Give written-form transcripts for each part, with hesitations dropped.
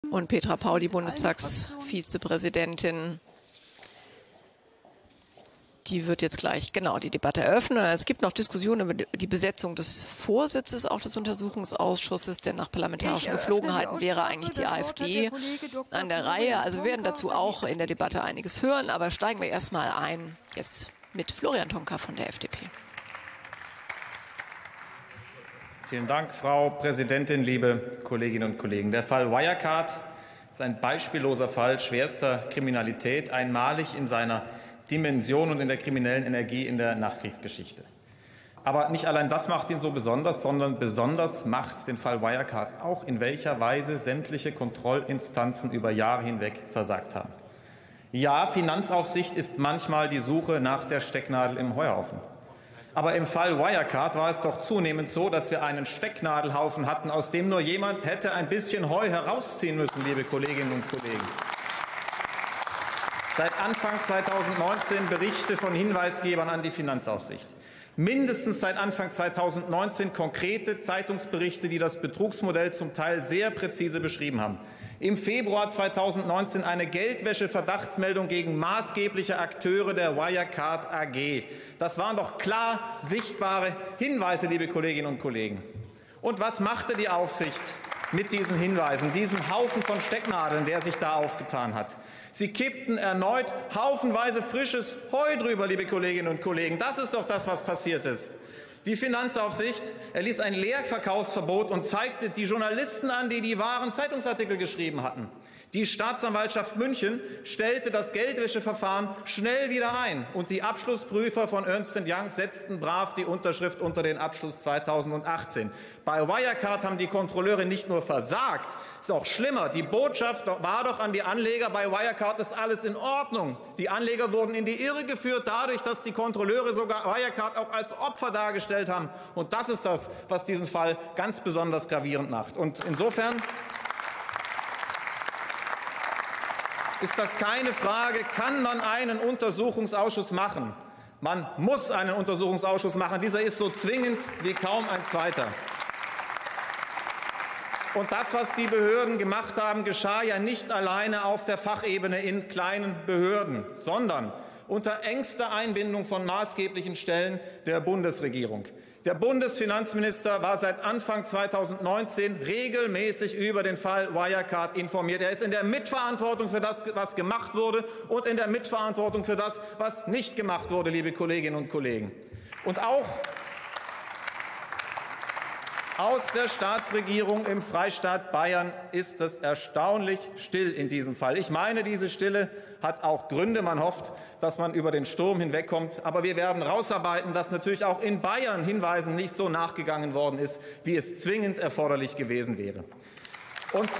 Und Petra Pauli, Bundestagsvizepräsidentin, die wird jetzt gleich die Debatte eröffnen. Es gibt noch Diskussionen über die Besetzung des Vorsitzes auch des Untersuchungsausschusses, denn nach parlamentarischen Geflogenheiten wäre eigentlich die AfD an der Reihe. Also wir werden dazu auch in der Debatte einiges hören, aber steigen wir erstmal ein jetzt mit Florian Tonka von der FDP. Vielen Dank, Frau Präsidentin, liebe Kolleginnen und Kollegen. Der Fall Wirecard ist ein beispielloser Fall schwerster Kriminalität, einmalig in seiner Dimension und in der kriminellen Energie in der Nachkriegsgeschichte. Aber nicht allein das macht ihn so besonders, sondern besonders macht den Fall Wirecard auch, in welcher Weise sämtliche Kontrollinstanzen über Jahre hinweg versagt haben. Ja, Finanzaufsicht ist manchmal die Suche nach der Stecknadel im Heuhaufen. Aber im Fall Wirecard war es doch zunehmend so, dass wir einen Stecknadelhaufen hatten, aus dem nur jemand hätte ein bisschen Heu herausziehen müssen, liebe Kolleginnen und Kollegen. Seit Anfang 2019 Berichte von Hinweisgebern an die Finanzaufsicht. Mindestens seit Anfang 2019 konkrete Zeitungsberichte, die das Betrugsmodell zum Teil sehr präzise beschrieben haben. Im Februar 2019 eine Geldwäsche-Verdachtsmeldung gegen maßgebliche Akteure der Wirecard AG. Das waren doch klar sichtbare Hinweise, liebe Kolleginnen und Kollegen. Und was machte die Aufsicht mit diesen Hinweisen, diesem Haufen von Stecknadeln, der sich da aufgetan hat? Sie kippten erneut haufenweise frisches Heu drüber, liebe Kolleginnen und Kollegen. Das ist doch das, was passiert ist. Die Finanzaufsicht erließ ein Leerverkaufsverbot und zeigte die Journalisten an, die die wahren Zeitungsartikel geschrieben hatten. Die Staatsanwaltschaft München stellte das Geldwäscheverfahren schnell wieder ein, und die Abschlussprüfer von Ernst & Young setzten brav die Unterschrift unter den Abschluss 2018. Bei Wirecard haben die Kontrolleure nicht nur versagt, es ist auch schlimmer, die Botschaft war doch an die Anleger, bei Wirecard ist alles in Ordnung. Die Anleger wurden in die Irre geführt dadurch, dass die Kontrolleure sogar Wirecard auch als Opfer dargestellt haben. Und das ist das, was diesen Fall ganz besonders gravierend macht. Und insofern ist das keine Frage, kann man einen Untersuchungsausschuss machen? Man muss einen Untersuchungsausschuss machen. Dieser ist so zwingend wie kaum ein zweiter. Und das, was die Behörden gemacht haben, geschah ja nicht alleine auf der Fachebene in kleinen Behörden, sondern unter engster Einbindung von maßgeblichen Stellen der Bundesregierung. Der Bundesfinanzminister war seit Anfang 2019 regelmäßig über den Fall Wirecard informiert. Er ist in der Mitverantwortung für das, was gemacht wurde, und in der Mitverantwortung für das, was nicht gemacht wurde, liebe Kolleginnen und Kollegen. Und auch aus der Staatsregierung im Freistaat Bayern ist es erstaunlich still in diesem Fall. Ich meine, diese Stille hat auch Gründe. Man hofft, dass man über den Sturm hinwegkommt. Aber wir werden herausarbeiten, dass natürlich auch in Bayern Hinweisen nicht so nachgegangen worden ist, wie es zwingend erforderlich gewesen wäre. Und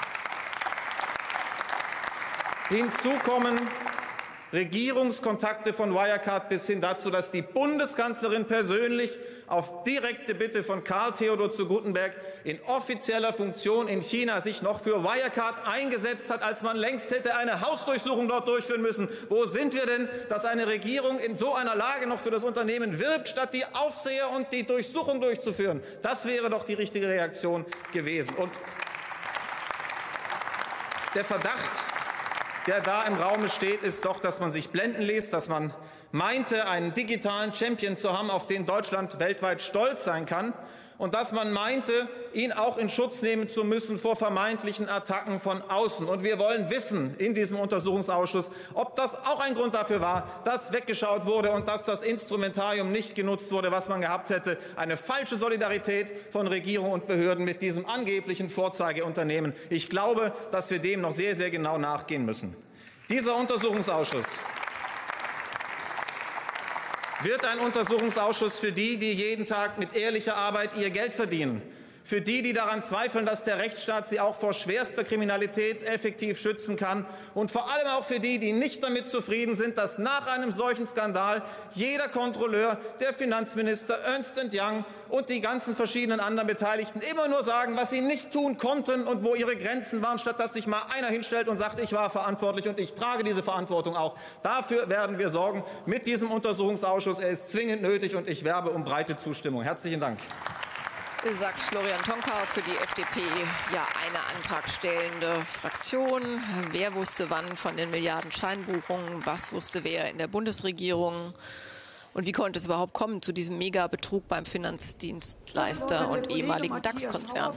hinzu kommen Regierungskontakte von Wirecard bis hin dazu, dass die Bundeskanzlerin persönlich auf direkte Bitte von Karl Theodor zu Guttenberg in offizieller Funktion in China sich noch für Wirecard eingesetzt hat, als man längst hätte eine Hausdurchsuchung dort durchführen müssen. Wo sind wir denn, dass eine Regierung in so einer Lage noch für das Unternehmen wirbt, statt die Aufseher und die Durchsuchung durchzuführen? Das wäre doch die richtige Reaktion gewesen. Und der Verdacht, der da im Raume steht, ist doch, dass man sich blenden ließ, dass man meinte, einen digitalen Champion zu haben, auf den Deutschland weltweit stolz sein kann, und dass man meinte, ihn auch in Schutz nehmen zu müssen vor vermeintlichen Attacken von außen. Und wir wollen wissen in diesem Untersuchungsausschuss, ob das auch ein Grund dafür war, dass weggeschaut wurde und dass das Instrumentarium nicht genutzt wurde, was man gehabt hätte. Eine falsche Solidarität von Regierung und Behörden mit diesem angeblichen Vorzeigeunternehmen. Ich glaube, dass wir dem noch sehr, sehr genau nachgehen müssen. Dieser Untersuchungsausschuss wird ein Untersuchungsausschuss für die, die jeden Tag mit ehrlicher Arbeit ihr Geld verdienen, für die, die daran zweifeln, dass der Rechtsstaat sie auch vor schwerster Kriminalität effektiv schützen kann, und vor allem auch für die, die nicht damit zufrieden sind, dass nach einem solchen Skandal jeder Kontrolleur, der Finanzminister, Ernst & Young und die ganzen verschiedenen anderen Beteiligten immer nur sagen, was sie nicht tun konnten und wo ihre Grenzen waren, statt dass sich mal einer hinstellt und sagt, ich war verantwortlich und ich trage diese Verantwortung auch. Dafür werden wir sorgen mit diesem Untersuchungsausschuss. Er ist zwingend nötig, und ich werbe um breite Zustimmung. Herzlichen Dank. Sagt Florian Tonka für die FDP, ja, eine antragstellende Fraktion. Wer wusste wann von den Milliarden Scheinbuchungen? Was wusste wer in der Bundesregierung? Und wie konnte es überhaupt kommen zu diesem Megabetrug beim Finanzdienstleister und ehemaligen DAX-Konzern?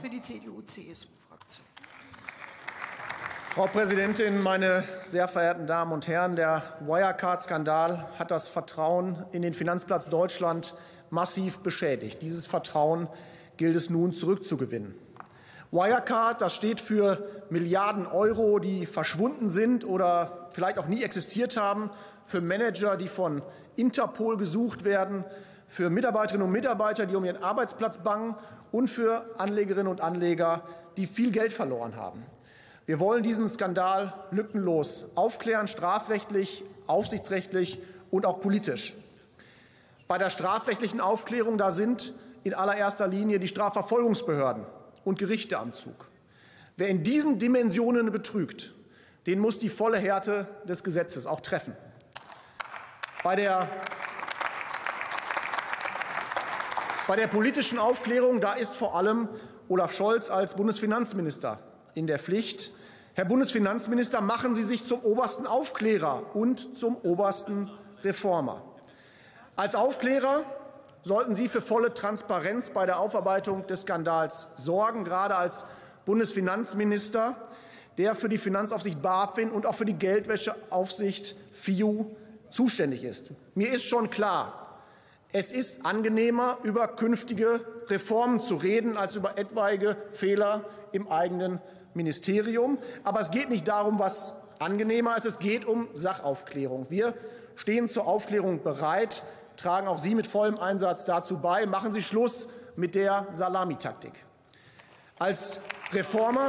Frau Präsidentin, meine sehr verehrten Damen und Herren! Der Wirecard-Skandal hat das Vertrauen in den Finanzplatz Deutschland massiv beschädigt. Dieses Vertrauen gilt es nun zurückzugewinnen. Wirecard, das steht für Milliarden Euro, die verschwunden sind oder vielleicht auch nie existiert haben, für Manager, die von Interpol gesucht werden, für Mitarbeiterinnen und Mitarbeiter, die um ihren Arbeitsplatz bangen, und für Anlegerinnen und Anleger, die viel Geld verloren haben. Wir wollen diesen Skandal lückenlos aufklären, strafrechtlich, aufsichtsrechtlich und auch politisch. Bei der strafrechtlichen Aufklärung, da sind in allererster Linie die Strafverfolgungsbehörden und Gerichte am Zug. Wer in diesen Dimensionen betrügt, den muss die volle Härte des Gesetzes auch treffen. Bei der politischen Aufklärung, da ist vor allem Olaf Scholz als Bundesfinanzminister in der Pflicht. Herr Bundesfinanzminister, machen Sie sich zum obersten Aufklärer und zum obersten Reformer. Als Aufklärer sollten Sie für volle Transparenz bei der Aufarbeitung des Skandals sorgen, gerade als Bundesfinanzminister, der für die Finanzaufsicht BaFin und auch für die Geldwäscheaufsicht FIU zuständig ist. Mir ist schon klar, es ist angenehmer, über künftige Reformen zu reden, als über etwaige Fehler im eigenen Ministerium. Aber es geht nicht darum, was angenehmer ist, es geht um Sachaufklärung. Wir stehen zur Aufklärung bereit, tragen auch Sie mit vollem Einsatz dazu bei. Machen Sie Schluss mit der Salamitaktik. Als Reformer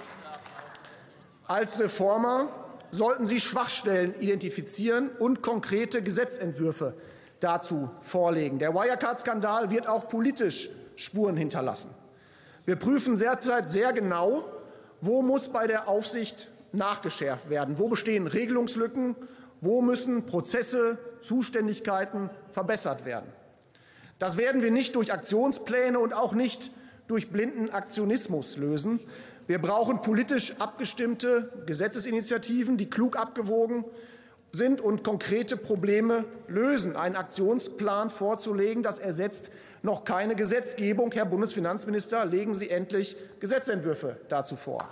sollten Sie Schwachstellen identifizieren und konkrete Gesetzentwürfe dazu vorlegen. Der Wirecard-Skandal wird auch politisch Spuren hinterlassen. Wir prüfen derzeit sehr genau, wo muss bei der Aufsicht nachgeschärft werden, wo bestehen Regelungslücken, wo müssen Prozesse, Zuständigkeiten verbessert werden. Das werden wir nicht durch Aktionspläne und auch nicht durch blinden Aktionismus lösen. Wir brauchen politisch abgestimmte Gesetzesinitiativen, die klug abgewogen sind und konkrete Probleme lösen. Einen Aktionsplan vorzulegen, das ersetzt noch keine Gesetzgebung. Herr Bundesfinanzminister, legen Sie endlich Gesetzentwürfe dazu vor.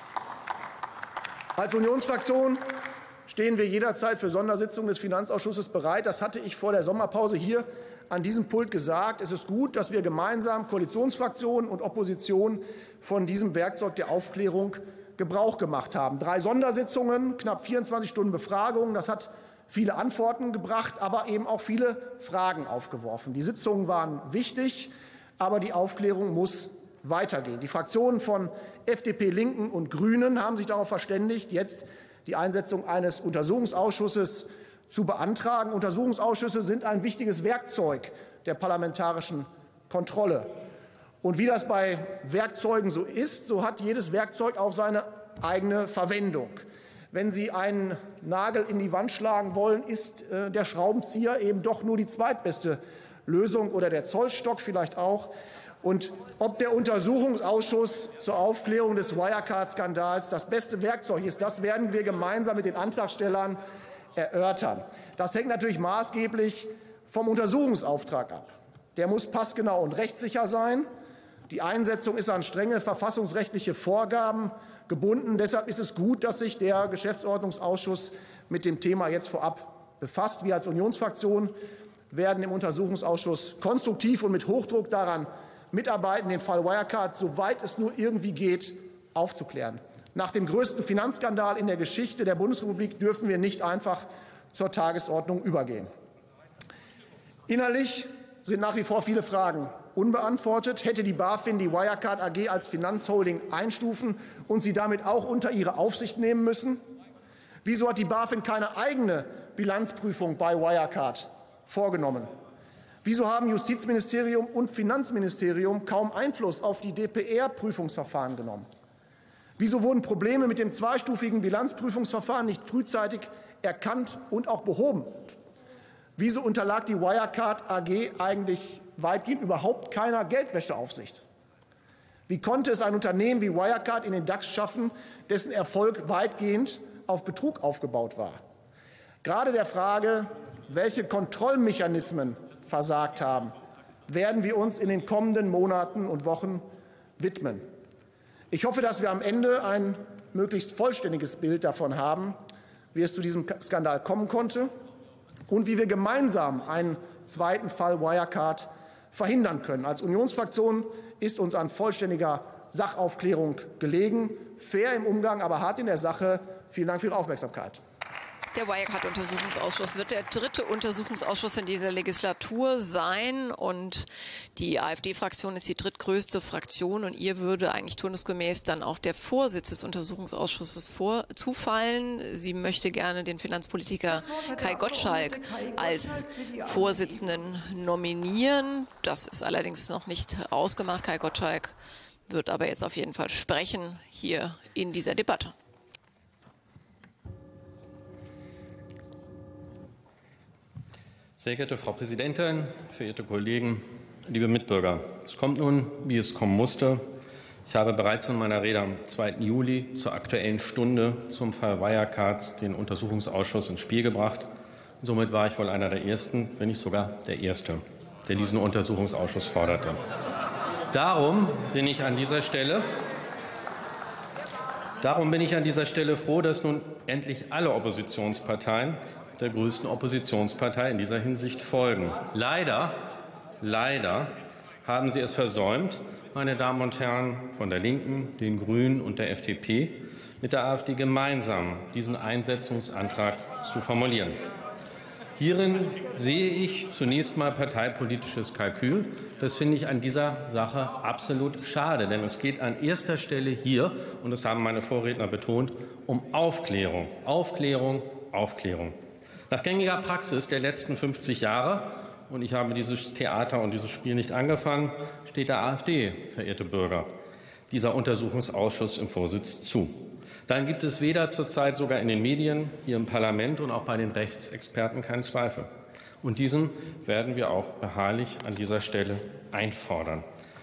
Als Unionsfraktion stehen wir jederzeit für Sondersitzungen des Finanzausschusses bereit. Das hatte ich vor der Sommerpause hier an diesem Pult gesagt. Es ist gut, dass wir gemeinsam, Koalitionsfraktionen und Opposition, von diesem Werkzeug der Aufklärung Gebrauch gemacht haben. 3 Sondersitzungen, knapp 24 Stunden Befragung. Das hat viele Antworten gebracht, aber eben auch viele Fragen aufgeworfen. Die Sitzungen waren wichtig, aber die Aufklärung muss weitergehen. Die Fraktionen von FDP, Linken und Grünen haben sich darauf verständigt, jetzt die Einsetzung eines Untersuchungsausschusses zu beantragen. Untersuchungsausschüsse sind ein wichtiges Werkzeug der parlamentarischen Kontrolle. Und wie das bei Werkzeugen so ist, so hat jedes Werkzeug auch seine eigene Verwendung. Wenn Sie einen Nagel in die Wand schlagen wollen, ist der Schraubenzieher eben doch nur die zweitbeste Lösung oder der Zollstock vielleicht auch. Und ob der Untersuchungsausschuss zur Aufklärung des Wirecard-Skandals das beste Werkzeug ist, das werden wir gemeinsam mit den Antragstellern erörtern. Das hängt natürlich maßgeblich vom Untersuchungsauftrag ab. Der muss passgenau und rechtssicher sein. Die Einsetzung ist an strenge verfassungsrechtliche Vorgaben gebunden. Deshalb ist es gut, dass sich der Geschäftsordnungsausschuss mit dem Thema jetzt vorab befasst. Wir als Unionsfraktion werden im Untersuchungsausschuss konstruktiv und mit Hochdruck daran mitarbeiten, den Fall Wirecard, soweit es nur irgendwie geht, aufzuklären. Nach dem größten Finanzskandal in der Geschichte der Bundesrepublik dürfen wir nicht einfach zur Tagesordnung übergehen. Innerlich sind nach wie vor viele Fragen unbeantwortet. Hätte die BaFin die Wirecard AG als Finanzholding einstufen und sie damit auch unter ihre Aufsicht nehmen müssen? Wieso hat die BaFin keine eigene Bilanzprüfung bei Wirecard vorgenommen? Wieso haben Justizministerium und Finanzministerium kaum Einfluss auf die DPR-Prüfungsverfahren genommen? Wieso wurden Probleme mit dem zweistufigen Bilanzprüfungsverfahren nicht frühzeitig erkannt und auch behoben? Wieso unterlag die Wirecard AG eigentlich weitgehend überhaupt keiner Geldwäscheaufsicht? Wie konnte es ein Unternehmen wie Wirecard in den DAX schaffen, dessen Erfolg weitgehend auf Betrug aufgebaut war? Gerade der Frage, welche Kontrollmechanismen versagt haben, werden wir uns in den kommenden Monaten und Wochen widmen. Ich hoffe, dass wir am Ende ein möglichst vollständiges Bild davon haben, wie es zu diesem Skandal kommen konnte und wie wir gemeinsam einen zweiten Fall Wirecard verhindern können. Als Unionsfraktion ist uns an vollständiger Sachaufklärung gelegen, fair im Umgang, aber hart in der Sache. Vielen Dank für Ihre Aufmerksamkeit. Der Wirecard-Untersuchungsausschuss wird der dritte Untersuchungsausschuss in dieser Legislatur sein. Und die AfD-Fraktion ist die drittgrößte Fraktion. Und ihr würde eigentlich turnusgemäß dann auch der Vorsitz des Untersuchungsausschusses zufallen. Sie möchte gerne den Finanzpolitiker Kai Gottschalk als Vorsitzenden nominieren. Das ist allerdings noch nicht ausgemacht. Kai Gottschalk wird aber jetzt auf jeden Fall sprechen hier in dieser Debatte. Sehr geehrte Frau Präsidentin, verehrte Kollegen, liebe Mitbürger! Es kommt nun, wie es kommen musste. Ich habe bereits in meiner Rede am 2. Juli zur Aktuellen Stunde zum Fall Wirecard den Untersuchungsausschuss ins Spiel gebracht. Und somit war ich wohl einer der Ersten, wenn nicht sogar der Erste, der diesen Untersuchungsausschuss forderte. Darum bin ich an dieser Stelle froh, dass nun endlich alle Oppositionsparteien der größten Oppositionspartei in dieser Hinsicht folgen. Leider haben Sie es versäumt, meine Damen und Herren von der Linken, den Grünen und der FDP, mit der AfD gemeinsam diesen Einsetzungsantrag zu formulieren. Hierin sehe ich zunächst mal parteipolitisches Kalkül. Das finde ich an dieser Sache absolut schade, denn es geht an erster Stelle hier, und das haben meine Vorredner betont, um Aufklärung, Aufklärung, Aufklärung. Nach gängiger Praxis der letzten 50 Jahre, und ich habe dieses Theater und dieses Spiel nicht angefangen, steht der AfD, verehrte Bürger, dieser Untersuchungsausschuss im Vorsitz zu. Dann gibt es weder zurzeit sogar in den Medien, hier im Parlament und auch bei den Rechtsexperten keinen Zweifel. Und diesen werden wir auch beharrlich an dieser Stelle einfordern.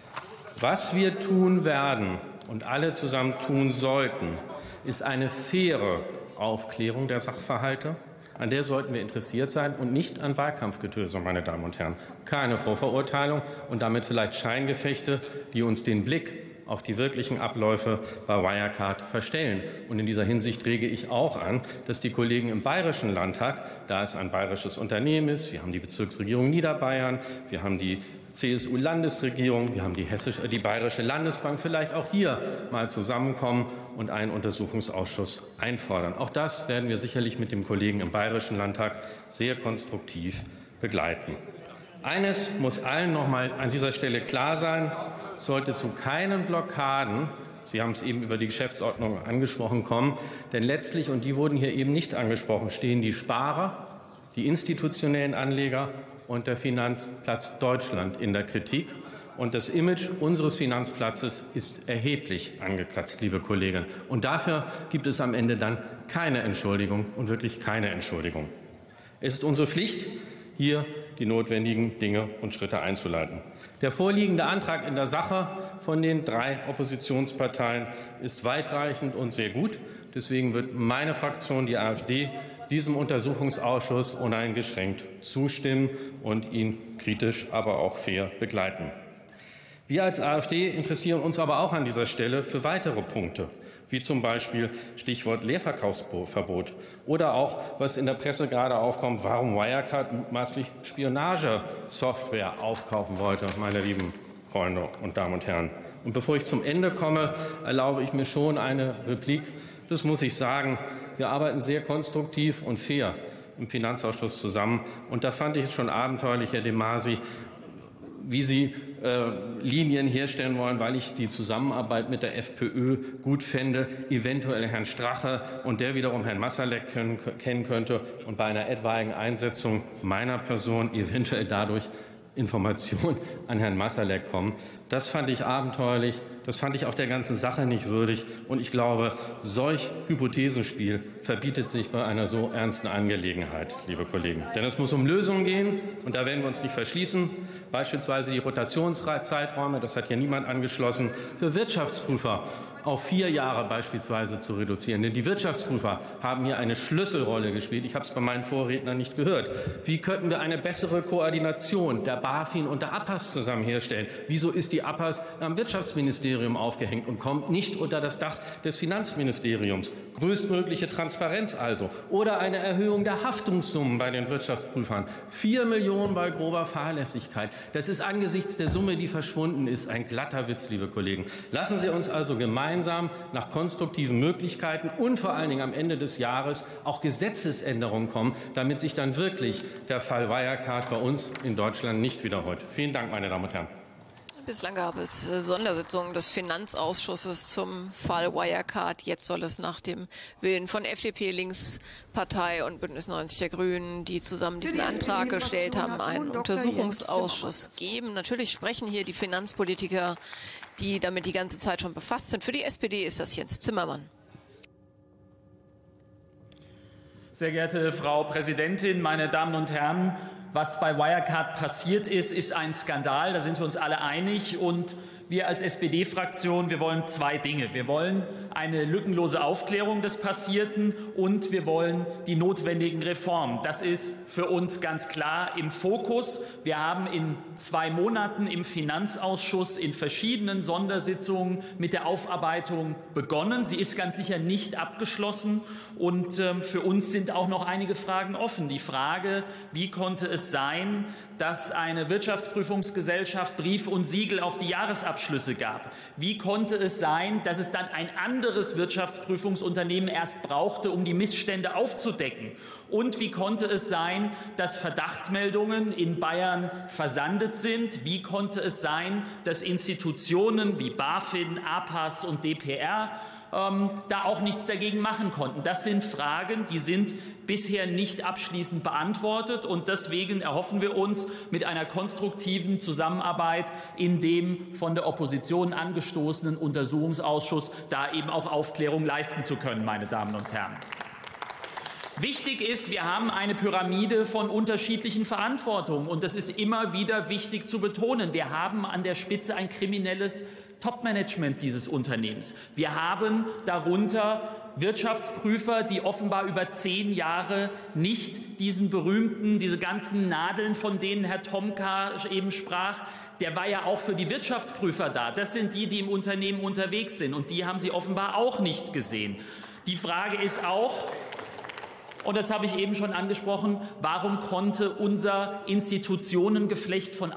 Was wir tun werden und alle zusammen tun sollten, ist eine faire Aufklärung der Sachverhalte. An der sollten wir interessiert sein und nicht an Wahlkampfgetöse, meine Damen und Herren. Keine Vorverurteilung und damit vielleicht Scheingefechte, die uns den Blick auf die wirklichen Abläufe bei Wirecard verstellen. Und in dieser Hinsicht rege ich auch an, dass die Kollegen im Bayerischen Landtag, da es ein bayerisches Unternehmen ist, wir haben die Bezirksregierung Niederbayern, wir haben die CSU-Landesregierung, wir haben die Bayerische Landesbank, vielleicht auch hier mal zusammenkommen und einen Untersuchungsausschuss einfordern. Auch das werden wir sicherlich mit dem Kollegen im Bayerischen Landtag sehr konstruktiv begleiten. Eines muss allen noch mal an dieser Stelle klar sein: Es sollte zu keinen Blockaden, Sie haben es eben über die Geschäftsordnung angesprochen, kommen. Denn letztlich, und die wurden hier eben nicht angesprochen, stehen die Sparer, die institutionellen Anleger und der Finanzplatz Deutschland in der Kritik. Und das Image unseres Finanzplatzes ist erheblich angekratzt, liebe Kolleginnen. Und dafür gibt es am Ende dann keine Entschuldigung und wirklich keine Entschuldigung. Es ist unsere Pflicht, hier die notwendigen Dinge und Schritte einzuleiten. Der vorliegende Antrag in der Sache von den 3 Oppositionsparteien ist weitreichend und sehr gut. Deswegen wird meine Fraktion, die AfD, diesem Untersuchungsausschuss uneingeschränkt zustimmen und ihn kritisch, aber auch fair begleiten. Wir als AfD interessieren uns aber auch an dieser Stelle für weitere Punkte, wie zum Beispiel Stichwort Leerverkaufsverbot oder auch, was in der Presse gerade aufkommt, warum Wirecard mutmaßlich Spionagesoftware aufkaufen wollte, meine lieben Freunde und Damen und Herren. Und bevor ich zum Ende komme, erlaube ich mir schon eine Replik. Das muss ich sagen. Wir arbeiten sehr konstruktiv und fair im Finanzausschuss zusammen. Und da fand ich es schon abenteuerlich, Herr de Masi, wie Sie Linien herstellen wollen, weil ich die Zusammenarbeit mit der FPÖ gut fände, eventuell Herrn Strache und der wiederum Herrn Masalek kennen könnte und bei einer etwaigen Einsetzung meiner Person eventuell dadurch Informationen an Herrn Masalek kommen. Das fand ich abenteuerlich. Das fand ich auch der ganzen Sache nicht würdig. Und ich glaube, solch Hypothesenspiel verbietet sich bei einer so ernsten Angelegenheit, liebe Kollegen. Denn es muss um Lösungen gehen, und da werden wir uns nicht verschließen. Beispielsweise die Rotationszeiträume, das hat ja niemand angeschlossen, für Wirtschaftsprüfer auf 4 Jahre beispielsweise zu reduzieren. Denn die Wirtschaftsprüfer haben hier eine Schlüsselrolle gespielt. Ich habe es bei meinen Vorrednern nicht gehört. Wie könnten wir eine bessere Koordination der BaFin und der APAS zusammen herstellen? Wieso ist die APAS am Wirtschaftsministerium aufgehängt und kommt nicht unter das Dach des Finanzministeriums? Größtmögliche Transparenz also. Oder eine Erhöhung der Haftungssummen bei den Wirtschaftsprüfern. 4 Millionen bei grober Fahrlässigkeit. Das ist angesichts der Summe, die verschwunden ist, ein glatter Witz, liebe Kollegen. Lassen Sie uns also gemeinsam nach konstruktiven Möglichkeiten und vor allen Dingen am Ende des Jahres auch Gesetzesänderungen kommen, damit sich dann wirklich der Fall Wirecard bei uns in Deutschland nicht wiederholt. Vielen Dank, meine Damen und Herren. Bislang gab es Sondersitzungen des Finanzausschusses zum Fall Wirecard. Jetzt soll es nach dem Willen von FDP, Linkspartei und Bündnis 90 der Grünen, die zusammen diesen Antrag gestellt haben, einen Untersuchungsausschuss geben. Natürlich sprechen hier die Finanzpolitiker, die damit die ganze Zeit schon befasst sind. Für die SPD ist das Jens Zimmermann. Sehr geehrte Frau Präsidentin, meine Damen und Herren! Was bei Wirecard passiert ist, ist ein Skandal. Da sind wir uns alle einig. Und wir als SPD-Fraktion, wir wollen 2 Dinge. Wir wollen eine lückenlose Aufklärung des Passierten und wir wollen die notwendigen Reformen. Das ist für uns ganz klar im Fokus. Wir haben in 2 Monaten im Finanzausschuss in verschiedenen Sondersitzungen mit der Aufarbeitung begonnen. Sie ist ganz sicher nicht abgeschlossen. Und für uns sind auch noch einige Fragen offen. Die Frage, wie konnte es sein, dass eine Wirtschaftsprüfungsgesellschaft Brief und Siegel auf die Jahresabschlüsse gab? Wie konnte es sein, dass es dann ein anderes Wirtschaftsprüfungsunternehmen erst brauchte, um die Missstände aufzudecken? Und wie konnte es sein, dass Verdachtsmeldungen in Bayern versandet sind? Wie konnte es sein, dass Institutionen wie BaFin, APAS und DPR da auch nichts dagegen machen konnten? Das sind Fragen, die sind bisher nicht abschließend beantwortet. Und deswegen erhoffen wir uns mit einer konstruktiven Zusammenarbeit in dem von der Opposition angestoßenen Untersuchungsausschuss da eben auch Aufklärung leisten zu können, meine Damen und Herren. Wichtig ist, wir haben eine Pyramide von unterschiedlichen Verantwortungen. Und das ist immer wieder wichtig zu betonen. Wir haben an der Spitze ein kriminelles Topmanagement dieses Unternehmens. Wir haben darunter Wirtschaftsprüfer, die offenbar über 10 Jahre nicht diese ganzen Nadeln, von denen Herr Tomka eben sprach, der war ja auch für die Wirtschaftsprüfer da. Das sind die, die im Unternehmen unterwegs sind. Und die haben Sie offenbar auch nicht gesehen. Die Frage ist auch, und das habe ich eben schon angesprochen, warum konnte unser Institutionengeflecht von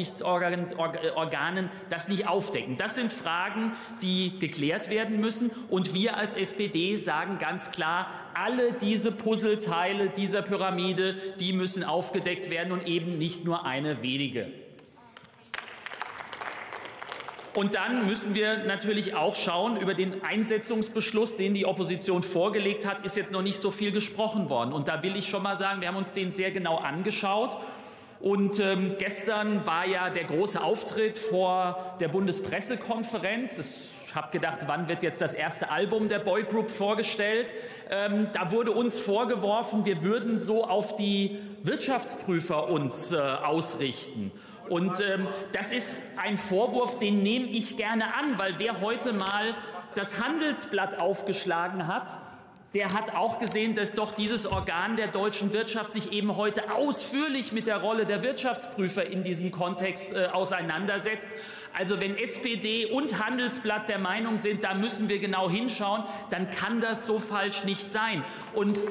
Aufsichtsorganen das nicht aufdecken? Das sind Fragen, die geklärt werden müssen. Und wir als SPD sagen ganz klar, alle diese Puzzleteile dieser Pyramide, die müssen aufgedeckt werden und eben nicht nur eine wenige. Und dann müssen wir natürlich auch schauen, über den Einsetzungsbeschluss, den die Opposition vorgelegt hat, ist jetzt noch nicht so viel gesprochen worden. Und da will ich schon mal sagen, wir haben uns den sehr genau angeschaut. Und gestern war ja der große Auftritt vor der Bundespressekonferenz. Ich habe gedacht, wann wird jetzt das erste Album der Boygroup vorgestellt? Da wurde uns vorgeworfen, wir würden so auf die Wirtschaftsprüfer uns ausrichten. Und das ist ein Vorwurf, den nehme ich gerne an, weil wer heute mal das Handelsblatt aufgeschlagen hat, der hat auch gesehen, dass doch dieses Organ der deutschen Wirtschaft sich eben heute ausführlich mit der Rolle der Wirtschaftsprüfer in diesem Kontext auseinandersetzt. Also wenn SPD und Handelsblatt der Meinung sind, da müssen wir genau hinschauen, dann kann das so falsch nicht sein. Und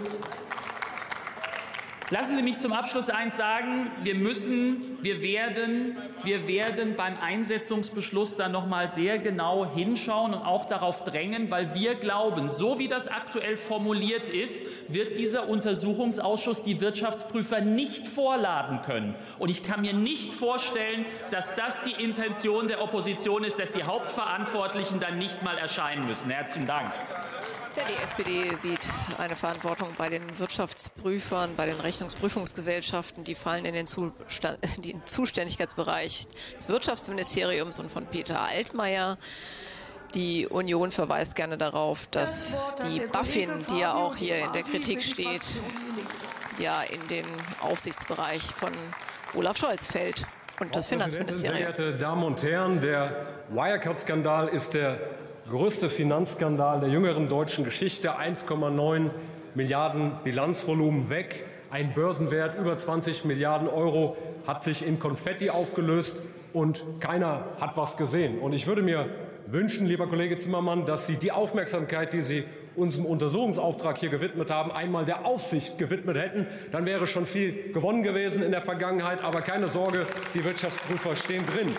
lassen Sie mich zum Abschluss eins sagen. Wir werden beim Einsetzungsbeschluss dann noch mal sehr genau hinschauen und auch darauf drängen, weil wir glauben, so wie das aktuell formuliert ist, wird dieser Untersuchungsausschuss die Wirtschaftsprüfer nicht vorladen können. Und ich kann mir nicht vorstellen, dass das die Intention der Opposition ist, dass die Hauptverantwortlichen dann nicht mal erscheinen müssen. Herzlichen Dank. Ja, die SPD sieht eine Verantwortung bei den Wirtschaftsprüfern, bei den Rechnungsprüfungsgesellschaften. Die fallen in den Zuständigkeitsbereich des Wirtschaftsministeriums und von Peter Altmaier. Die Union verweist gerne darauf, dass die BaFin, die ja auch hier in der Kritik steht, ja in den Aufsichtsbereich von Olaf Scholz fällt und das Finanzministerium. Sehr geehrte Damen und Herren, der Wirecard-Skandal ist der größte Finanzskandal der jüngeren deutschen Geschichte. 1,9 Milliarden Bilanzvolumen weg, ein Börsenwert über 20 Milliarden Euro hat sich in Konfetti aufgelöst und keiner hat was gesehen. Und ich würde mir wünschen, lieber Kollege Zimmermann, dass Sie die Aufmerksamkeit, die Sie unserem Untersuchungsauftrag hier gewidmet haben, einmal der Aufsicht gewidmet hätten. Dann wäre schon viel gewonnen gewesen in der Vergangenheit. Aber keine Sorge, die Wirtschaftsprüfer stehen drin.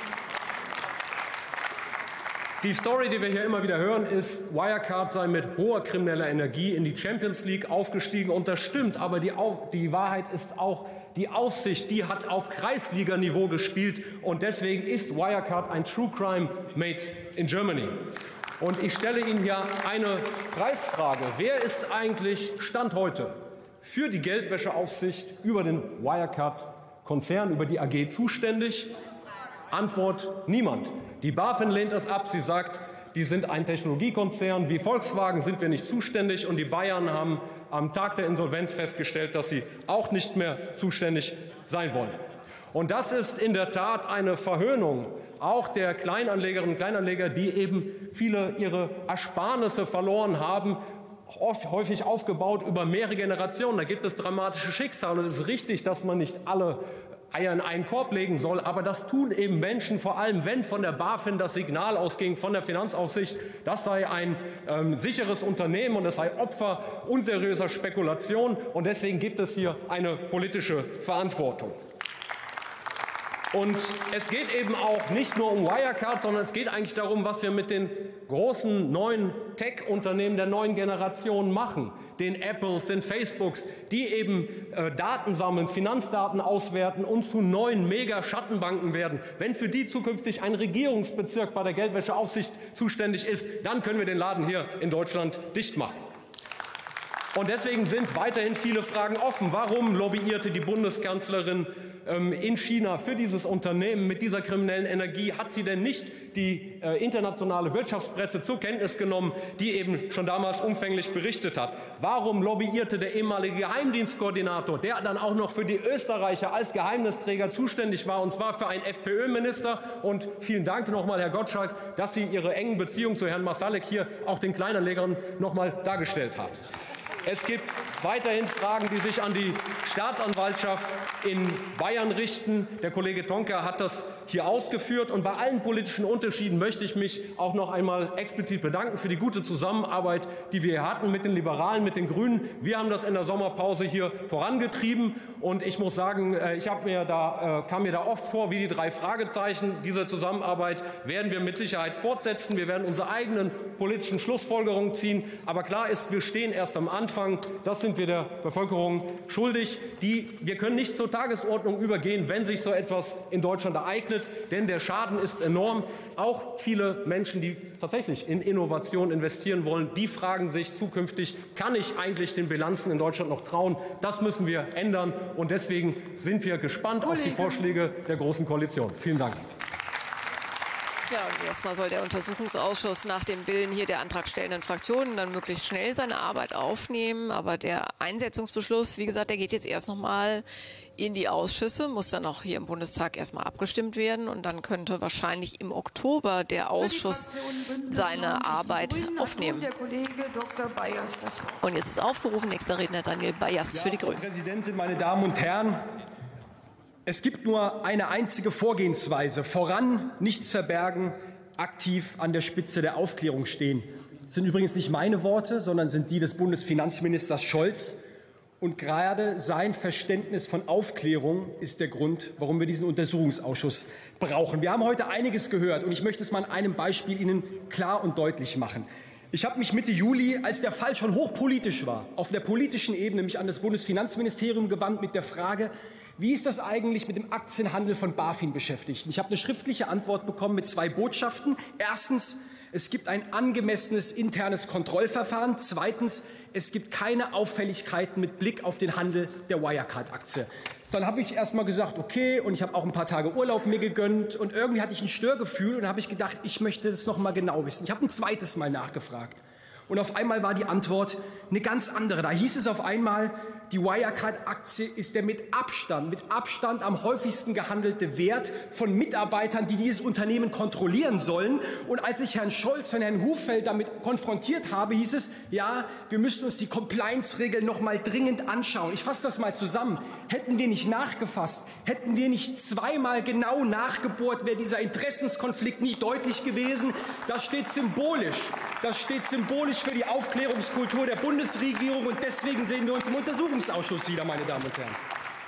Die Story, die wir hier immer wieder hören, ist, Wirecard sei mit hoher krimineller Energie in die Champions League aufgestiegen. Und das stimmt, aber die Wahrheit ist auch, die Aufsicht, die hat auf Kreisliganiveau gespielt. Und deswegen ist Wirecard ein True Crime made in Germany. Und ich stelle Ihnen ja eine Preisfrage. Wer ist eigentlich Stand heute für die Geldwäscheaufsicht über den Wirecard-Konzern, über die AG zuständig? Antwort: niemand. Die BaFin lehnt es ab. Sie sagt, die sind ein Technologiekonzern. Wie Volkswagen sind wir nicht zuständig. Und die Bayern haben am Tag der Insolvenz festgestellt, dass sie auch nicht mehr zuständig sein wollen. Und das ist in der Tat eine Verhöhnung auch der Kleinanlegerinnen und Kleinanleger, die eben viele ihre Ersparnisse verloren haben, häufig aufgebaut über mehrere Generationen. Da gibt es dramatische Schicksale. Und es ist richtig, dass man nicht alle Eier in einen Korb legen soll. Aber das tun eben Menschen, vor allem wenn von der BaFin das Signal ausging, von der Finanzaufsicht, das sei ein sicheres Unternehmen und es sei Opfer unseriöser Spekulation. Und deswegen gibt es hier eine politische Verantwortung. Und es geht eben auch nicht nur um Wirecard, sondern es geht eigentlich darum, was wir mit den großen neuen Tech-Unternehmen der neuen Generation machen. Den Apples, den Facebooks, die eben Daten sammeln, Finanzdaten auswerten und zu neuen Mega-Schattenbanken werden. Wenn für die zukünftig ein Regierungsbezirk bei der Geldwäscheaufsicht zuständig ist, dann können wir den Laden hier in Deutschland dicht machen. Und deswegen sind weiterhin viele Fragen offen. Warum lobbyierte die Bundeskanzlerin in China für dieses Unternehmen mit dieser kriminellen Energie? Hat sie denn nicht die internationale Wirtschaftspresse zur Kenntnis genommen, die eben schon damals umfänglich berichtet hat? Warum lobbyierte der ehemalige Geheimdienstkoordinator, der dann auch noch für die Österreicher als Geheimnisträger zuständig war, und zwar für einen FPÖ-Minister? Und vielen Dank nochmal, Herr Gottschalk, dass Sie Ihre engen Beziehungen zu Herrn Masalek hier auch den Kleinanlegern nochmal dargestellt haben. Es gibt weiterhin Fragen, die sich an die Staatsanwaltschaft in Bayern richten. Der Kollege Tonka hat das hier ausgeführt. Und bei allen politischen Unterschieden möchte ich mich auch noch einmal explizit bedanken für die gute Zusammenarbeit, die wir hier hatten mit den Liberalen, mit den Grünen. Wir haben das in der Sommerpause hier vorangetrieben. Und ich muss sagen, kam mir da oft vor wie die 3 Fragezeichen. Diese Zusammenarbeit werden wir mit Sicherheit fortsetzen. Wir werden unsere eigenen politischen Schlussfolgerungen ziehen. Aber klar ist, wir stehen erst am Anfang. Das sind wir der Bevölkerung schuldig. Wir können nicht zur Tagesordnung übergehen, wenn sich so etwas in Deutschland ereignet, denn der Schaden ist enorm. Auch viele Menschen, die tatsächlich in Innovation investieren wollen, die fragen sich zukünftig, kann ich eigentlich den Bilanzen in Deutschland noch trauen? Das müssen wir ändern. Und deswegen sind wir gespannt auf die Vorschläge der Großen Koalition. Vielen Dank. Ja, und erstmal soll der Untersuchungsausschuss nach dem Willen hier der antragstellenden Fraktionen dann möglichst schnell seine Arbeit aufnehmen. Aber der Einsetzungsbeschluss, wie gesagt, der geht jetzt erst noch mal in die Ausschüsse, muss dann auch hier im Bundestag erstmal abgestimmt werden. Und dann könnte wahrscheinlich im Oktober der Ausschuss seine Arbeit aufnehmen. Der Kollege Dr. Bayers das Wort. Und jetzt ist aufgerufen, nächster Redner Daniel Bayers für die Grünen. Frau Präsidentin, meine Damen und Herren! Es gibt nur eine einzige Vorgehensweise: voran, nichts verbergen, aktiv an der Spitze der Aufklärung stehen. Das sind übrigens nicht meine Worte, sondern sind die des Bundesfinanzministers Scholz. Und gerade sein Verständnis von Aufklärung ist der Grund, warum wir diesen Untersuchungsausschuss brauchen. Wir haben heute einiges gehört, und ich möchte es mal an einem Beispiel Ihnen klar und deutlich machen. Ich habe mich Mitte Juli, als der Fall schon hochpolitisch war, auf der politischen Ebene mich an das Bundesfinanzministerium gewandt mit der Frage: Wie ist das eigentlich mit dem Aktienhandel von BaFin beschäftigt? Ich habe eine schriftliche Antwort bekommen mit 2 Botschaften. Erstens es gibt ein angemessenes internes Kontrollverfahren. Zweitens, es gibt keine Auffälligkeiten mit Blick auf den Handel der Wirecard-Aktie. Dann habe ich erst mal gesagt, okay, und ich habe auch ein paar Tage Urlaub mir gegönnt und irgendwie hatte ich ein Störgefühl und habe ich gedacht, ich möchte das noch mal genau wissen. Ich habe ein zweites Mal nachgefragt. Und auf einmal war die Antwort eine ganz andere. Da hieß es auf einmal, die Wirecard-Aktie ist der mit Abstand am häufigsten gehandelte Wert von Mitarbeitern, die dieses Unternehmen kontrollieren sollen. Und als ich Herrn Scholz und Herrn Hufeld damit konfrontiert habe, hieß es, ja, wir müssen uns die Compliance-Regeln noch mal dringend anschauen. Ich fasse das mal zusammen. Hätten wir nicht nachgefasst, hätten wir nicht zweimal genau nachgebohrt, wäre dieser Interessenskonflikt nicht deutlich gewesen. Das steht symbolisch für die Aufklärungskultur der Bundesregierung, und deswegen sehen wir uns im Untersuchungsausschuss wieder, meine Damen und Herren.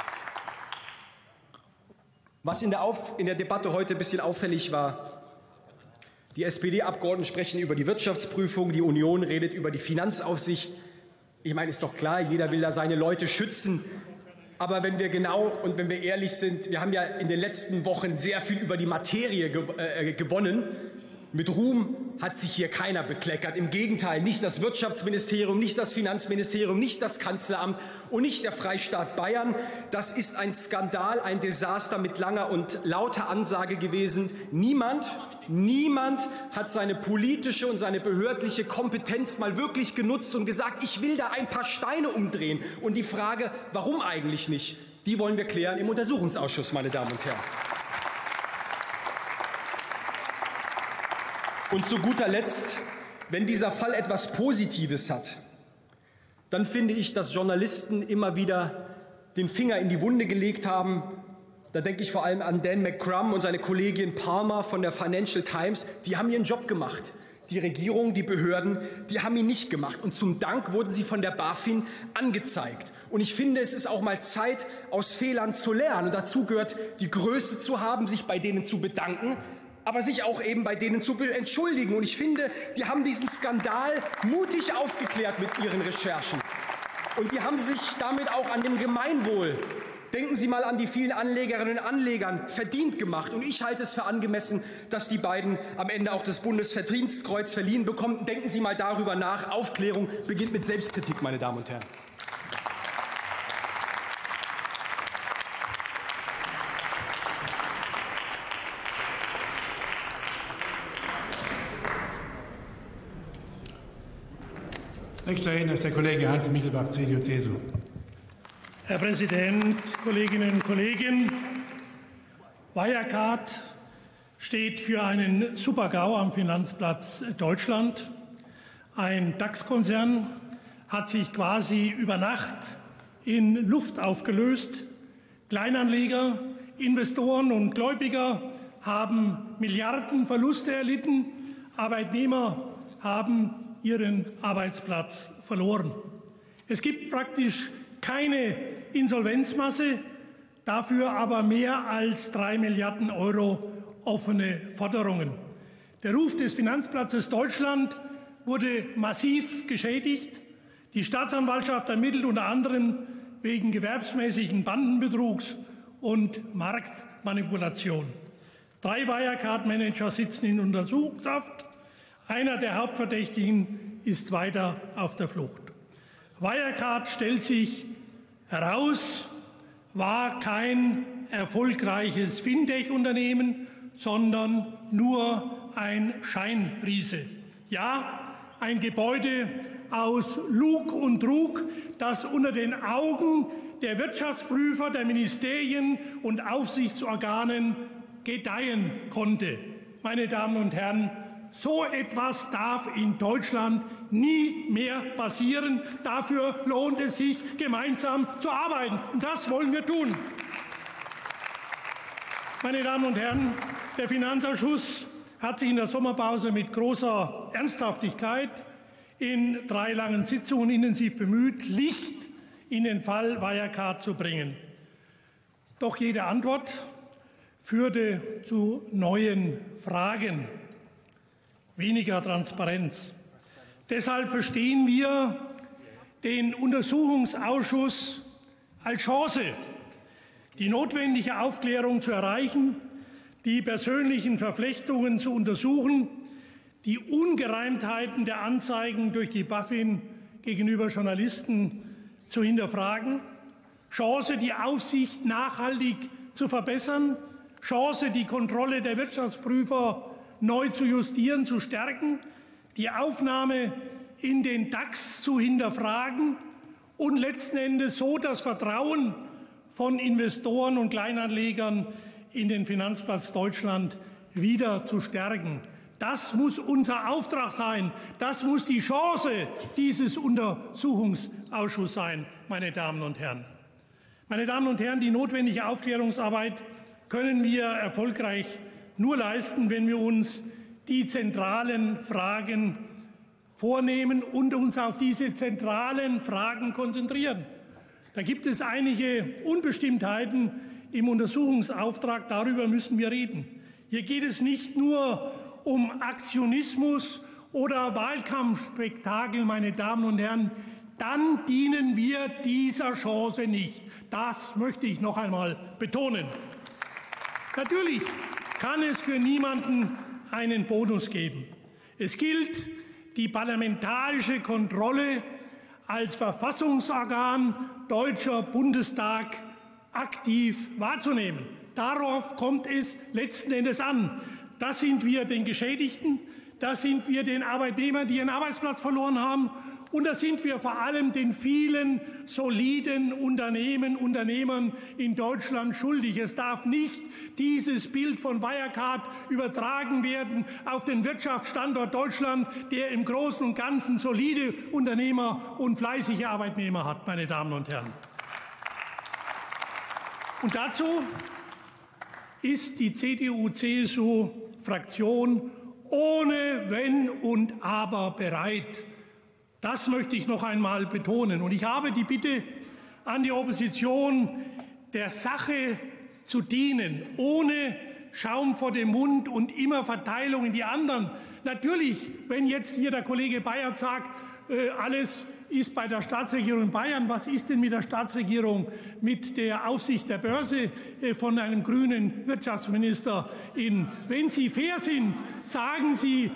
Was in der Debatte heute ein bisschen auffällig war: Die SPD-Abgeordneten sprechen über die Wirtschaftsprüfung, die Union redet über die Finanzaufsicht. Ich meine, ist doch klar, jeder will da seine Leute schützen. Aber wenn wir ehrlich sind, wir haben ja in den letzten Wochen sehr viel über die Materie gewonnen. Mit Ruhm hat sich hier keiner bekleckert. Im Gegenteil, nicht das Wirtschaftsministerium, nicht das Finanzministerium, nicht das Kanzleramt und nicht der Freistaat Bayern. Das ist ein Skandal, ein Desaster mit langer und lauter Ansage gewesen. Niemand hat seine politische und seine behördliche Kompetenz mal wirklich genutzt und gesagt, ich will da ein paar Steine umdrehen. Und die Frage, warum eigentlich nicht, die wollen wir klären im Untersuchungsausschuss, meine Damen und Herren. Und zu guter Letzt, wenn dieser Fall etwas Positives hat, dann finde ich, dass Journalisten immer wieder den Finger in die Wunde gelegt haben. Da denke ich vor allem an Dan McCrum und seine Kollegin Palmer von der Financial Times. Die haben ihren Job gemacht. Die Regierung, die Behörden, die haben ihn nicht gemacht. Und zum Dank wurden sie von der BaFin angezeigt. Und ich finde, es ist auch mal Zeit, aus Fehlern zu lernen. Und dazu gehört, die Größe zu haben, sich bei denen zu bedanken, aber sich auch eben bei denen zu entschuldigen. Und ich finde, die haben diesen Skandal mutig aufgeklärt mit ihren Recherchen. Und die haben sich damit auch an dem Gemeinwohl, denken Sie mal an die vielen Anlegerinnen und Anleger, verdient gemacht. Und ich halte es für angemessen, dass die beiden am Ende auch das Bundesverdienstkreuz verliehen bekommen. Denken Sie mal darüber nach. Aufklärung beginnt mit Selbstkritik, meine Damen und Herren. Nächster Redner ist der Kollege Hans Michelbach, CDU-CSU. Herr Präsident, Kolleginnen und Kollegen! Wirecard steht für einen Super-GAU am Finanzplatz Deutschland. Ein DAX-Konzern hat sich quasi über Nacht in Luft aufgelöst. Kleinanleger, Investoren und Gläubiger haben Milliardenverluste erlitten. Arbeitnehmer haben ihren Arbeitsplatz verloren. Es gibt praktisch keine Insolvenzmasse, dafür aber mehr als 3 Milliarden € offene Forderungen. Der Ruf des Finanzplatzes Deutschland wurde massiv geschädigt. Die Staatsanwaltschaft ermittelt unter anderem wegen gewerbsmäßigen Bandenbetrugs und Marktmanipulation. 3 Wirecard-Manager sitzen in Untersuchungshaft. Einer der Hauptverdächtigen ist weiter auf der Flucht. Wirecard, stellt sich heraus, war kein erfolgreiches Fintech-Unternehmen, sondern nur ein Scheinriese. Ja, ein Gebäude aus Lug und Trug, das unter den Augen der Wirtschaftsprüfer, der Ministerien und Aufsichtsorganen gedeihen konnte. Meine Damen und Herren, so etwas darf in Deutschland nie mehr passieren. Dafür lohnt es sich, gemeinsam zu arbeiten. Und das wollen wir tun. Meine Damen und Herren, der Finanzausschuss hat sich in der Sommerpause mit großer Ernsthaftigkeit in 3 langen Sitzungen intensiv bemüht, Licht in den Fall Wirecard zu bringen. Doch jede Antwort führte zu neuen Fragen. Weniger Transparenz. Deshalb verstehen wir den Untersuchungsausschuss als Chance, die notwendige Aufklärung zu erreichen, die persönlichen Verflechtungen zu untersuchen, die Ungereimtheiten der Anzeigen durch die BaFin gegenüber Journalisten zu hinterfragen, Chance, die Aufsicht nachhaltig zu verbessern, Chance, die Kontrolle der Wirtschaftsprüfer neu zu justieren, zu stärken, die Aufnahme in den DAX zu hinterfragen und letzten Endes so das Vertrauen von Investoren und Kleinanlegern in den Finanzplatz Deutschland wieder zu stärken. Das muss unser Auftrag sein. Das muss die Chance dieses Untersuchungsausschusses sein, meine Damen und Herren. Meine Damen und Herren, die notwendige Aufklärungsarbeit können wir erfolgreich nur leisten, wenn wir uns die zentralen Fragen vornehmen und uns auf diese zentralen Fragen konzentrieren. Da gibt es einige Unbestimmtheiten im Untersuchungsauftrag, darüber müssen wir reden. Hier geht es nicht nur um Aktionismus oder Wahlkampfspektakel, meine Damen und Herren, dann dienen wir dieser Chance nicht. Das möchte ich noch einmal betonen. Natürlich kann es für niemanden einen Bonus geben. Es gilt, die parlamentarische Kontrolle als Verfassungsorgan Deutscher Bundestag aktiv wahrzunehmen. Darauf kommt es letzten Endes an. Das sind wir den Geschädigten, das sind wir den Arbeitnehmern, die ihren Arbeitsplatz verloren haben, und das sind wir vor allem den vielen soliden Unternehmern in Deutschland schuldig. Es darf nicht dieses Bild von Wirecard übertragen werden auf den Wirtschaftsstandort Deutschland, der im Großen und Ganzen solide Unternehmer und fleißige Arbeitnehmer hat, meine Damen und Herren. Und dazu ist die CDU-CSU-Fraktion ohne Wenn und Aber bereit. Das möchte ich noch einmal betonen. Und ich habe die Bitte an die Opposition, der Sache zu dienen, ohne Schaum vor dem Mund und immer Verteilung in die anderen. Natürlich, wenn jetzt hier der Kollege Bayern sagt, alles ist bei der Staatsregierung Bayern. Was ist denn mit der Staatsregierung, mit der Aufsicht der Börse von einem grünen Wirtschaftsminister? Wenn Sie fair sind, sagen Sie,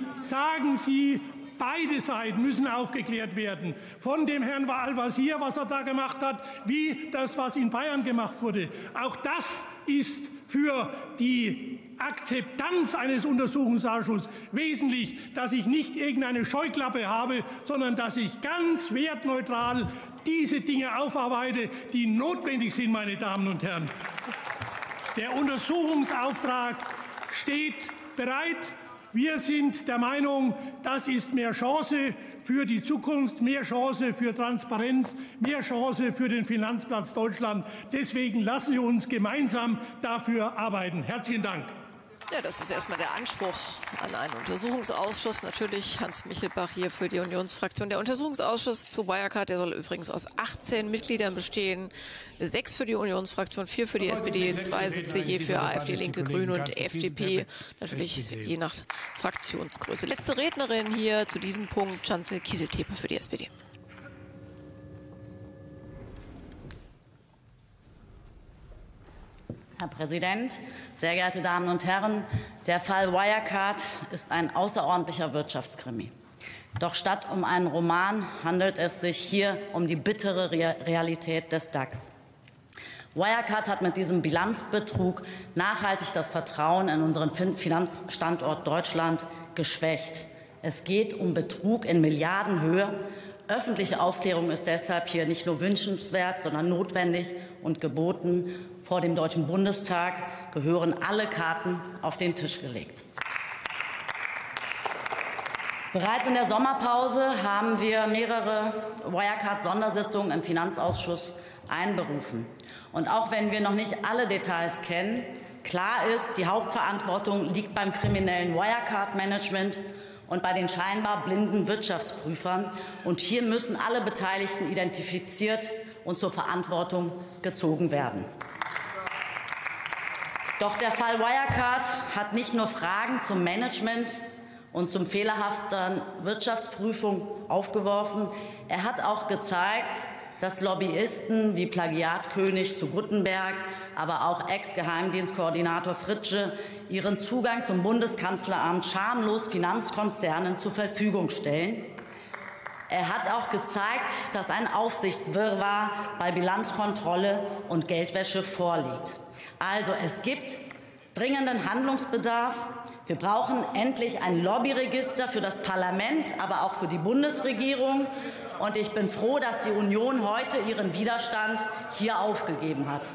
beide Seiten müssen aufgeklärt werden. Von dem Herrn Al-Wazir, was er da gemacht hat, wie das, was in Bayern gemacht wurde. Auch das ist für die Akzeptanz eines Untersuchungsausschusses wesentlich, dass ich nicht irgendeine Scheuklappe habe, sondern dass ich ganz wertneutral diese Dinge aufarbeite, die notwendig sind, meine Damen und Herren. Der Untersuchungsauftrag steht bereit. Wir sind der Meinung, das ist mehr Chance für die Zukunft, mehr Chance für Transparenz, mehr Chance für den Finanzplatz Deutschland. Deswegen lassen Sie uns gemeinsam dafür arbeiten. Herzlichen Dank. Ja, das ist erstmal der Anspruch an einen Untersuchungsausschuss. Natürlich Hans Michelbach hier für die Unionsfraktion. Der Untersuchungsausschuss zu Wirecard, der soll übrigens aus 18 Mitgliedern bestehen. 6 für die Unionsfraktion, 4 für die SPD, 2 Sitze je für AfD, Linke, Grüne und FDP. Natürlich je nach Fraktionsgröße. Letzte Rednerin hier zu diesem Punkt, Schanze Kieseltepe für die SPD. Herr Präsident, sehr geehrte Damen und Herren! Der Fall Wirecard ist ein außerordentlicher Wirtschaftskrimi. Doch statt um einen Roman handelt es sich hier um die bittere Realität des DAX. Wirecard hat mit diesem Bilanzbetrug nachhaltig das Vertrauen in unseren Finanzstandort Deutschland geschwächt. Es geht um Betrug in Milliardenhöhe. Öffentliche Aufklärung ist deshalb hier nicht nur wünschenswert, sondern notwendig und geboten. Vor dem Deutschen Bundestag gehören alle Karten auf den Tisch gelegt. Bereits in der Sommerpause haben wir mehrere Wirecard-Sondersitzungen im Finanzausschuss einberufen. Und auch wenn wir noch nicht alle Details kennen, klar ist, die Hauptverantwortung liegt beim kriminellen Wirecard-Management und bei den scheinbar blinden Wirtschaftsprüfern. Und hier müssen alle Beteiligten identifiziert und zur Verantwortung gezogen werden. Doch der Fall Wirecard hat nicht nur Fragen zum Management und zum fehlerhaften Wirtschaftsprüfung aufgeworfen. Er hat auch gezeigt, dass Lobbyisten wie Plagiatkönig zu Guttenberg, aber auch Ex-Geheimdienstkoordinator Fritsche ihren Zugang zum Bundeskanzleramt schamlos Finanzkonzernen zur Verfügung stellen. Er hat auch gezeigt, dass ein Aufsichtswirrwarr bei Bilanzkontrolle und Geldwäsche vorliegt. Also es gibt dringenden Handlungsbedarf. Wir brauchen endlich ein Lobbyregister für das Parlament, aber auch für die Bundesregierung. Und ich bin froh, dass die Union heute ihren Widerstand hier aufgegeben hat.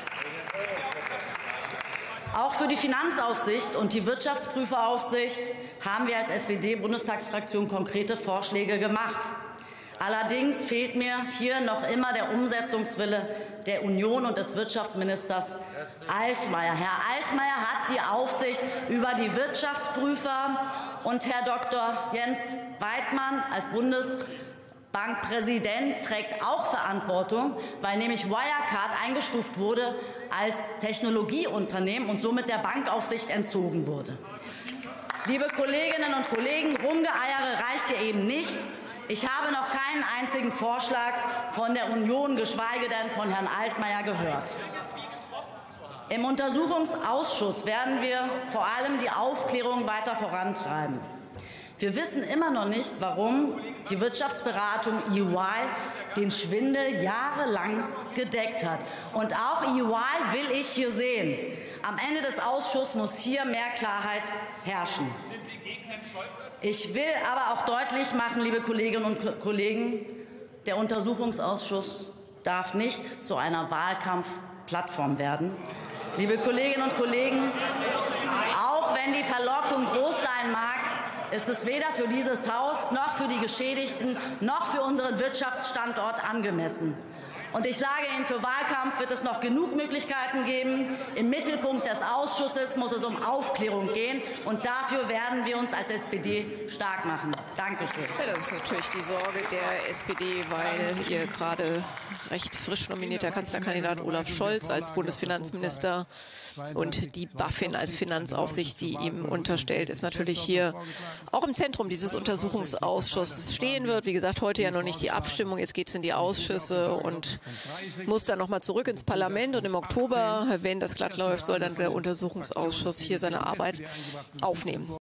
Auch für die Finanzaufsicht und die Wirtschaftsprüferaufsicht haben wir als SPD-Bundestagsfraktion konkrete Vorschläge gemacht. Allerdings fehlt mir hier noch immer der Umsetzungswille der Union und des Wirtschaftsministers Altmaier. Herr Altmaier hat die Aufsicht über die Wirtschaftsprüfer und Herr Dr. Jens Weidmann als Bundesbankpräsident trägt auch Verantwortung, weil nämlich Wirecard eingestuft wurde als Technologieunternehmen und somit der Bankaufsicht entzogen wurde. Liebe Kolleginnen und Kollegen, Rumgeeiere reicht hier eben nicht. Ich habe noch keinen einzigen Vorschlag von der Union, geschweige denn von Herrn Altmaier, gehört. Im Untersuchungsausschuss werden wir vor allem die Aufklärung weiter vorantreiben. Wir wissen immer noch nicht, warum die Wirtschaftsberatung EY den Schwindel jahrelang gedeckt hat. Und auch EY will ich hier sehen. Am Ende des Ausschusses muss hier mehr Klarheit herrschen. Ich will aber auch deutlich machen, liebe Kolleginnen und Kollegen, der Untersuchungsausschuss darf nicht zu einer Wahlkampfplattform werden. Liebe Kolleginnen und Kollegen, auch wenn die Verlockung groß sein mag, ist es weder für dieses Haus noch für die Geschädigten noch für unseren Wirtschaftsstandort angemessen. Und ich sage Ihnen, für Wahlkampf wird es noch genug Möglichkeiten geben. Im Mittelpunkt des Ausschusses muss es um Aufklärung gehen. Und dafür werden wir uns als SPD stark machen. Dankeschön. Ja, das ist natürlich die Sorge der SPD, weil ihr gerade recht frisch nominierter Kanzlerkandidat Olaf Scholz als Bundesfinanzminister und die BaFin als Finanzaufsicht, die ihm unterstellt, ist natürlich hier auch im Zentrum dieses Untersuchungsausschusses stehen wird. Wie gesagt, heute ja noch nicht die Abstimmung. Jetzt geht es in die Ausschüsse und muss dann noch mal zurück ins Parlament. Und im Oktober, wenn das glatt läuft, soll dann der Untersuchungsausschuss hier seine Arbeit aufnehmen.